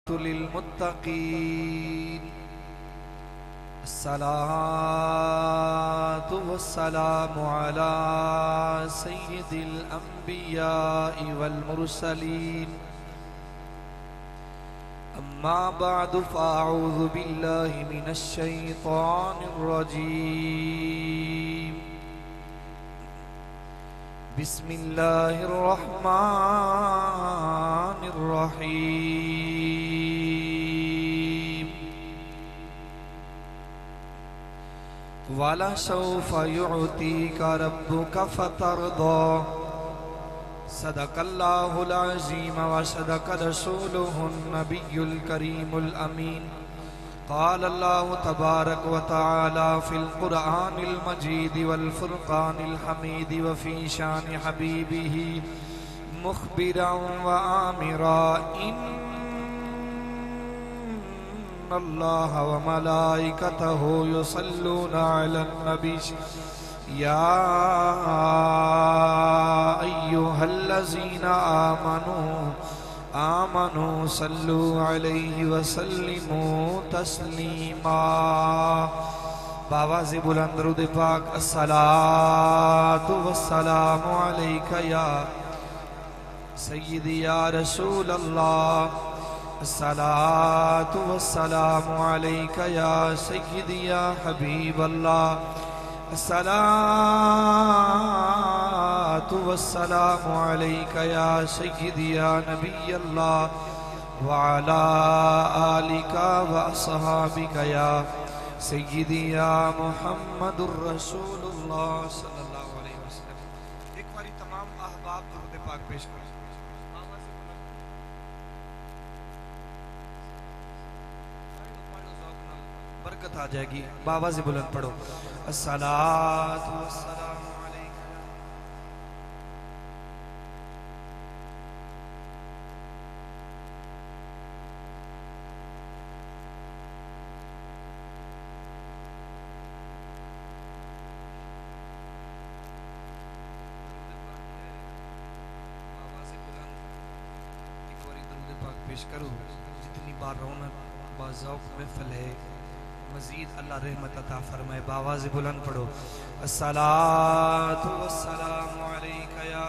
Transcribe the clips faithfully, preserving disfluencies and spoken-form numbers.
للمتقين الصلاة والسلام على سيد الأنبياء والمرسلين أما بعد فأعوذ بالله من الشيطان الرجيم بسم الله الرحمن الرحيم وَلَسَوْفَ يُعْطِيكَ رَبُّكَ فَتَرْضَى صدق الله العظيم وصدق رسوله النبي الكريم الأمين قال الله تبارك وتعالى في القرآن المجيد والفرقان الحميد وفي شان حبيبه مخبرا وآمرا إن الله وملائكته يصلون على النبي يا أيها الذين آمنوا آمنوا صلوا عليه وسلموا تسلیما بآواز بلند درود پاک الصلاة والسلام علیکہ یا سیدی یا رسول اللہ الصلاة والسلام علیکہ یا سیدی یا حبیب اللہ الصلاة والسلام علیکہ یا سیدی یا نبی اللہ وعلا آلکہ واصحابکہ یا سیدی یا محمد الرسول اللہ صلی اللہ علیہ وسلم۔ ایک باری تمام احباب درود پاک پیش کریں۔ برکت آ جائے گی، بآواز بلند پڑھو الصلاة والسلام علیکہ بآواز بلند ایک باری درود پاک پیش کرو۔ جتنی بار رونق باذوق محفل ہے مزید اللہ رحمت عطا فرمائے، بآواز بلند پڑھو الصلاة والسلام علیکہ یا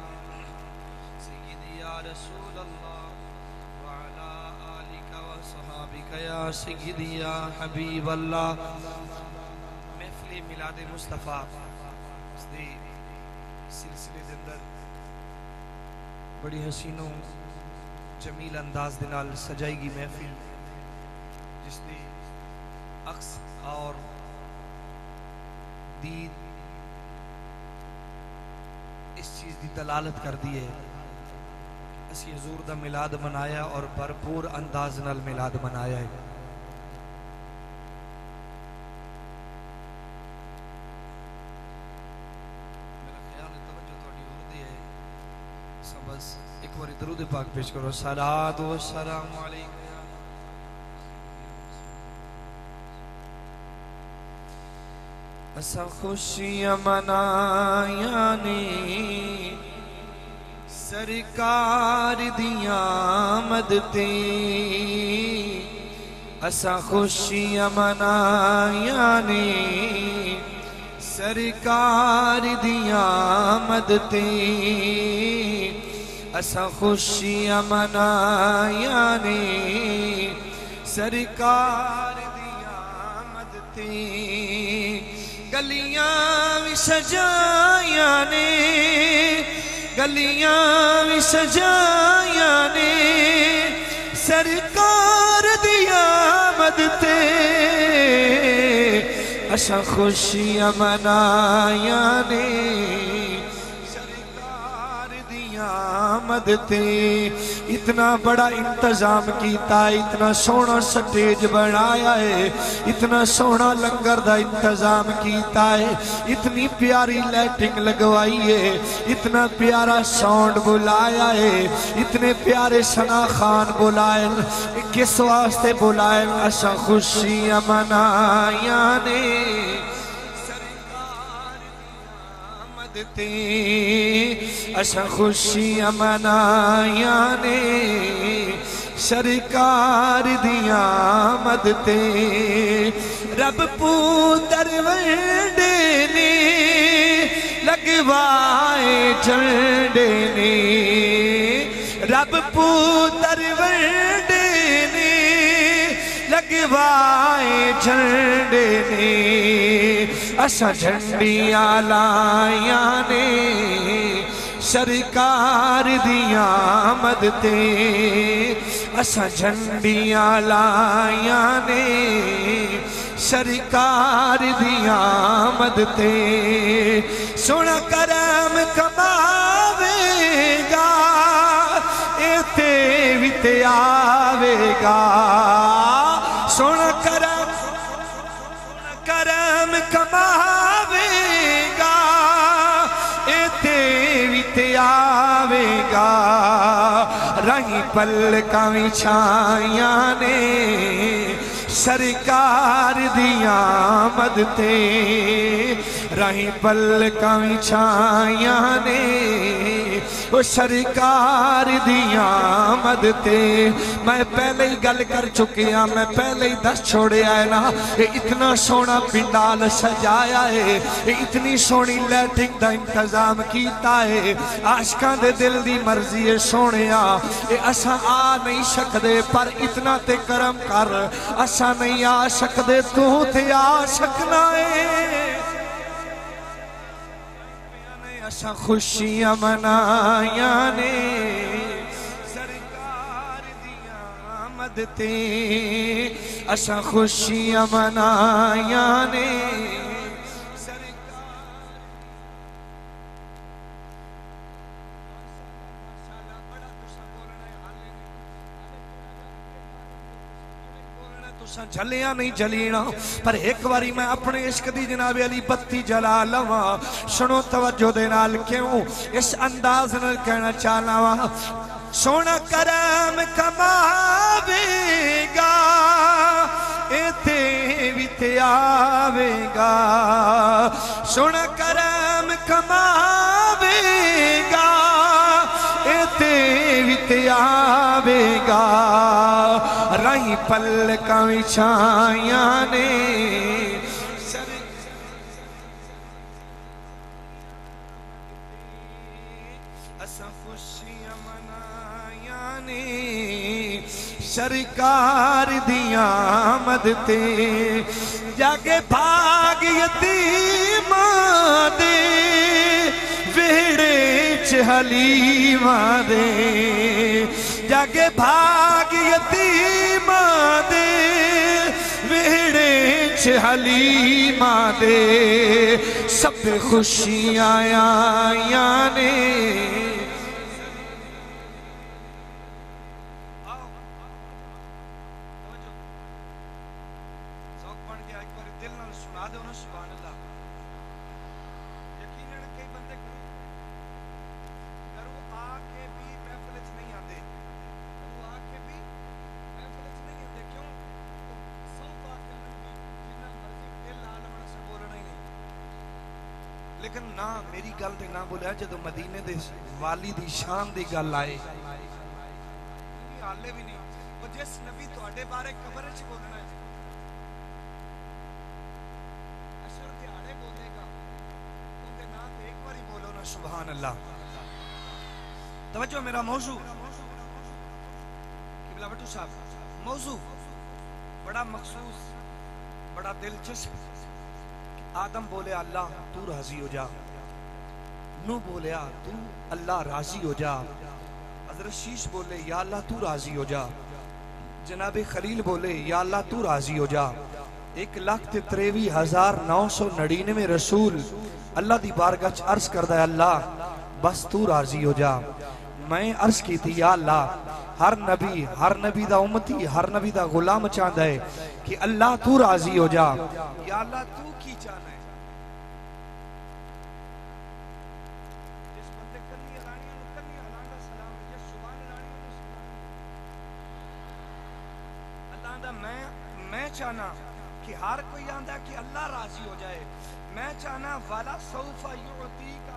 سیدی یا رسول اللہ وعلا آلکہ وصحابکہ یا سیدی یا حبیب اللہ۔ محفل میلاد مصطفیٰ اس دے سلسلے دے اندر بڑی حسینوں جمیل انداز دے نال سجائی گی محفل جس دے عکس اور دید اس چیز دی دلالت کر دیئے اسی حضور دا ملاد منایا اور بھرپور انداز نال ملاد منایا ہے۔ میرا خیال ہے توجہ توڑی ہو دی ہے سب بس ایک باری درود پاک پیش کرو صلاة والسلام علیکم۔ اسا خوشیاں منایا نے سرکار دیاں آمد تے اسا خوشیاں منایا نے سرکار دیاں آمد تے اسا خوشیاں منایا نے سرکار دیاں آمد تے گلیاں بھی سجایاں نے گلیاں بھی سجایاں نے سرکار دی آمد تے اسا خوشیاں منایاں نے سرکار دی آمد تے۔ اتنا بڑا انتظام کیتا ہے، اتنا سونا سٹیج بنایا ہے، اتنا سونا لنگر دا انتظام کیتا ہے، اتنی پیاری لیٹنگ لگوائی ہے، اتنا پیارا ساؤنڈ بلایا ہے، اتنے پیارے ثنا خان بلائے، کس واسطے بلائے؟ اسا خوشیاں منایاں نے تے اسا خوشیاں منایاں نے سرکار دیاں آمد تے رب پوتر ونڈے نے لگوائے جھنڈے نے رب پوتر ونڈے نے لگوائے جھنڈے نے اسا جھنڈیاں لائیاں نے سرکار دیاں آمد تے اسا جھنڈیاں لائیاں نے سرکار دیاں آمد تے سونا کرم کماوے گا ایتے بھی تے آوے گا سونا کرم سونا کرم کماوے گا ایتے بھی تے آوے گا رہی پلکاں وچھائیاں نے سرکار دیاں آمد تے رہی پلکاں وچھائیاں نے وہ سرکار دیاں آمد تے میں پہلے ہی گل کر چکیا میں پہلے ہی دس چھوڑیا ہے نا یہ اتنا سونا پنڈال سجایا ہے یہ اتنی سونی لیٹنگ دا انتظام کیتا ہے عاشقاں دے دل دی مرضی ہے سونیا یہ اساں آ نہیں سکدے پر اتنا تے کرم کر اساں نہیں آ سکدے تو تے آ سکنا ہے اساں خوشیاں منائیاں نے سرکار دیاں آمد تے اساں خوشیاں منائیاں نے جھلیاں نہیں جلینا پر ایک باری میں اپنے عشق دی جناب علی بتی جلا لواں سنو توجہ دے نال کیوں اس انداز نال کہنا چاہنا وا سونا کرم کماوے گا ایتے بھی تے آوے گا سونا کرم کماوے گا ایتے بھی تے آوے گا رہی پلکاں وچھائیاں نے اساں خوشیاں منائیاں نے سرکار دیاں آمد تے جاگے بھاگ یتیماں دے ویڑے چ حلیماں دے جاگے بھاگ یتیماں دے ویڑے چ حلیماں دے سب خوشیاں آئیاں نے لیکن نہ میری گل دے نہ بولیا جدو مدینے دے والی دی شان دی گل آئے حالے بھی نہیں وہ جس نبی تو اڈے بارے قبر چ بولنا ہے اشر دیہڑے بولے گا ان دے نام ایک باری بولو نا سبحان اللہ توجہ میرا موضوع قبلہ بٹو صاحب موضوع بڑا مخصوص بڑا دلچسپ آدم بولے اللہ تو راضی ہو جا نو بولے تو اللہ راضی ہو جا حضرت شیش بولے یا اللہ تو راضی ہو جا جناب خلیل بولے یا اللہ تو راضی ہو جا ایک لاکھ تے تریوی ہزار نو سو نڑینوے رسول اللہ دی بارگاہ چ عرض کردہ ہے اللہ بس تو راضی ہو جا میں عرض کی تھی یا اللہ ہر نبی ہر نبی دا امتی ہر نبی دا غلام چاہتا ہے کہ اللہ تو راضی ہو جا یا اللہ تو کی چاہنا ہے جس بندے کرنی علانیاں نو کرنی علانہ سلام جس سبحان علانیاں نو سبحان اللہ دا میں میں چاہنا کہ ہر کوئی آندہ کہ اللہ راضی ہو جائے میں چاہنا والا سوف یعطی کا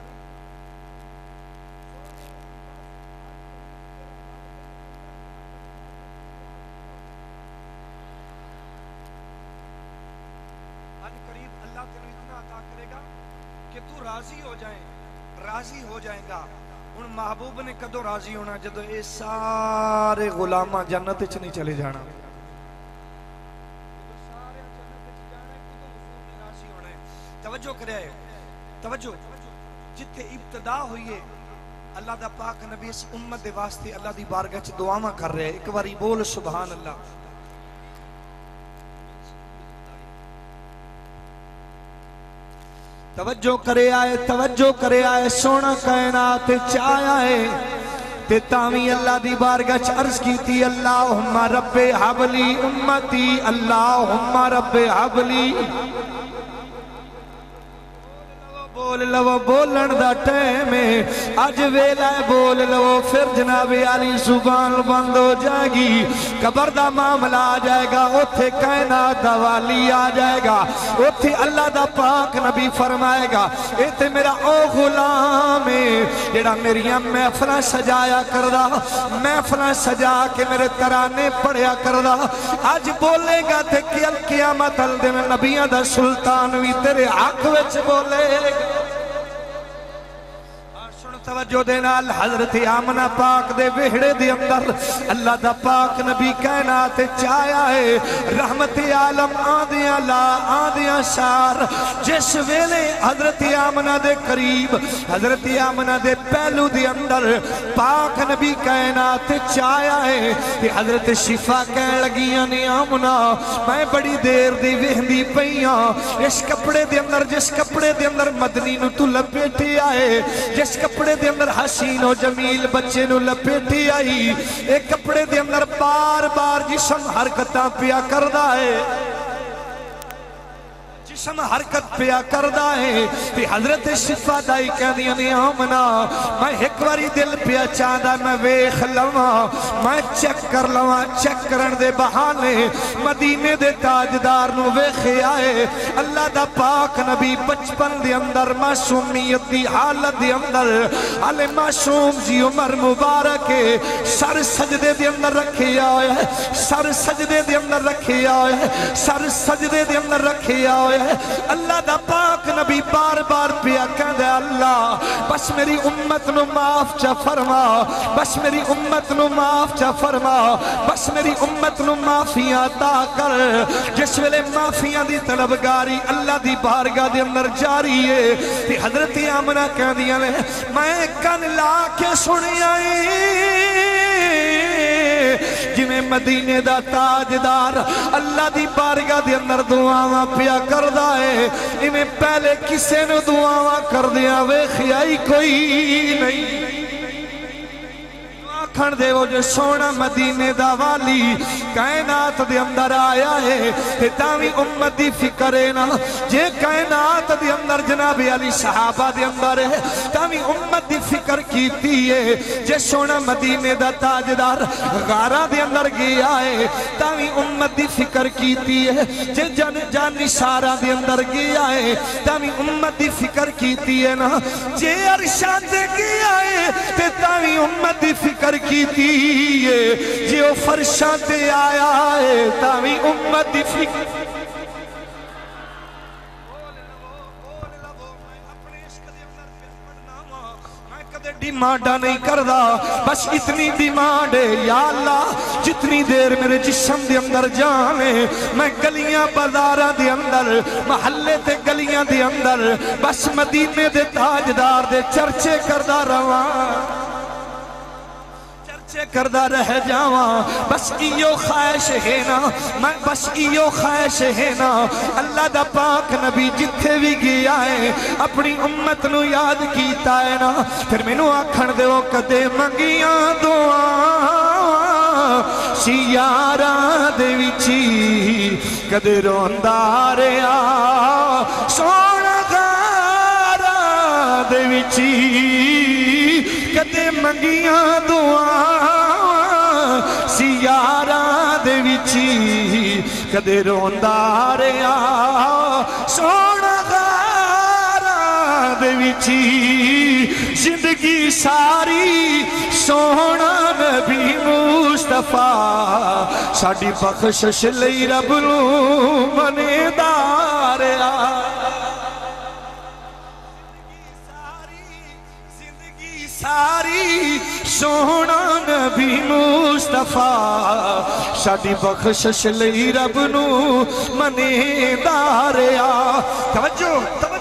عطا کرے گا کہ تو راضی ہو جائیں راضی ہو جائے گا ان محبوب نے کدو راضی ہونا جدو اے سارے غلامہ جنت اچھ نہیں چلے جانا توجہ کرے آئے توجہ جتے ابتدا ہوئی ہے اللہ دا پاک نبی اس امت دے واسطے اللہ دی بارگاہ چ دعاواں کر رہے ایک باری بول سبحان اللہ توجہ کرے آئے توجہ کرے آئے سونا کائنات چایا ہے تے تاوی اللہ دی بارگاہ چ عرض کیتی اللہم رب حبلی امتی اللہم رب حبلی بول لو بولن دا ٹائم ہے اج ویلا بول لو پھر جناب علی زبان بند ہو جائے گی قبر دا معاملہ آ جائے گا اوتھے کائنات دا والی آ جائے گا اوتھے اللہ دا پاک نبی فرمائے گا اے تے میرا او غلام ہے جڑا میریاں محفلاں سجایا کردا محفلاں سجا کے میرے ترانے پڑھیا کردا اج بولے گا تے قیامت ال دے نبیاں دا سلطان وی تیرے حق وچ بولے گا توجہ دے نال حضرت آمنہ پاک دے وہڑے دے اندر اللہ دا پاک نبی کائنات چایا ہے رحمت عالم آدیاں لا آدیاں سار جس ویلے حضرت آمنہ دے قریب حضرت آمنہ دے پہلو دے اندر پاک نبی کائنات چایا ہے کہ حضرت شفا کہنے لگیاں نے آمنہ میں بڑی دیر دی وہندی پئیاں اس کپڑے دے اندر جس کپڑے دے اندر مدنی نو تو لپیٹی آئے جس کپڑے دے اندر حسین و جمیل بچے نو لپیٹی آئی ایک کپڑے دے اندر بار بار جسم حرکتاں پیا کردہ ہے جسم حرکت پیا کردہ ہے کہ حضرت شفا دائی کہہ دیا نے آمنا میں ایک واری دل پیا چاہدہ میں ویخ لواں میں چیک کر لواں چیک کرن دے بہانے مدینے دے تاجدار نو ویخ آئے اللہ دا پاک نبی بچپن دے اندر معصومیت دی حالت دے اندر علی معصوم جی عمر مبارک سر سجدے دے اندر رکھے آئے سر سجدے دے اندر رکھے آئے سر سجدے دے اندر رکھے آئے اللہ دا پاک نبی بار بار پیا کہہ دے اللہ بس میری امت نو معاف چا فرما بس میری امت نو معاف چا فرما بس میری امت نو معافیاں عطا کر جس ویلے معافیاں دی طلبگاری اللہ دی بارگاہ دے اندر جاری ہے کہ حضرت آمنہ کہہ دیا لے میں کن لا کے سنی آئی جی میں مدینے دا تاجدار اللہ دی بارگاہ دے اندر دعاواں پیا کردہ ہے انہیں پہلے کسے نے دعاواں کر دیا وے خیائی کوئی نہیں کھن دے وہ جو سونا مدینے دا والی کائنات دے اندر آیا ہے تے تاوی امت دی فکر ہے نا جے کائنات دے اندر جناب علی صحابہ دے اندر ہے تاوی امت دی فکر کیتی ہے جے سونا مدینے دا تاجدار غارہ دے اندر گیا ہے تاوی امت دی فکر کیتی ہے جے جان جانی سارا دے اندر گیا ہے تاوی امت دی فکر کیتی ہے نا جے ارشاد دے گیا ہے تے تاوی امت دی فکر کیتی ہے جے او فرشاں تے آیا ہے تاوی امت دی فکر ڈیمانڈا نہیں کردہ بس اتنی ڈیمانڈ ہے یا اللہ جتنی دیر میرے جسم دے اندر جانے میں گلیاں بازاراں دے اندر محلے تے گلیاں دے اندر بس مدینے دے تاجدار دے چرچے کردہ رواں کردہ رہ جاواں بس ایو خواہش ہے نا میں بس ایو خواہش ہے نا اللہ دا پاک نبی جتھے بھی گیا ہے اپنی امت نو یاد کیتا ہے نا پھر میں نو آکھن دے وہ کدے منگیاں دعا سیاراں دے وچی کدے روندہ رہیا سونا غاراں دے وچی کدے منگیاں دعا سیاراں دے وچی کدے روندہ رہیا سونا غاراں دے وچی زندگی ساری سونا نبی مصطفیٰ ساڑی بخشش لئی رب نو منے داریا ساری سونا نبی مصطفیٰ ساڈی بخشش لئی رب نو منے داریا توجہ